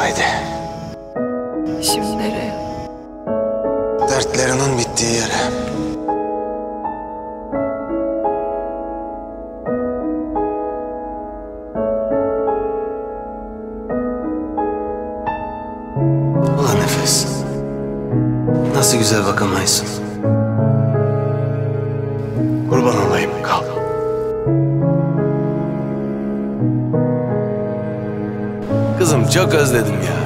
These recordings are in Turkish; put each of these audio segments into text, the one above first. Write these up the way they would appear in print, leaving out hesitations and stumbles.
Haydi. Şimdi nereye? Dertlerinin bittiği yere. Ulan Nefes. Nasıl güzel bakamayısın. Kurban olayım, kal. Kızım çok özledim ya.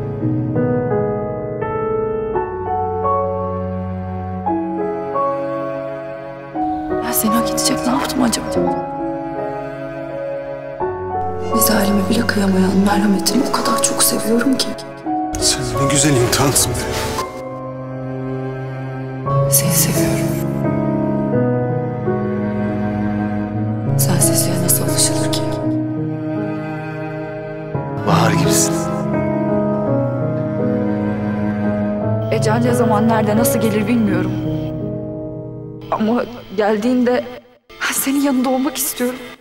Ben seni hak edecek ne yaptım acaba? Bir zalime bile kıyamayan merhametini o kadar çok seviyorum ki. Sen ne güzel imtihansın be. Seni seviyorum. Sensizliğe nasıl alışılır ki? Bahar gibisin. Ecel ne zaman nerede nasıl gelir bilmiyorum. Ama geldiğinde ben senin yanında olmak istiyorum.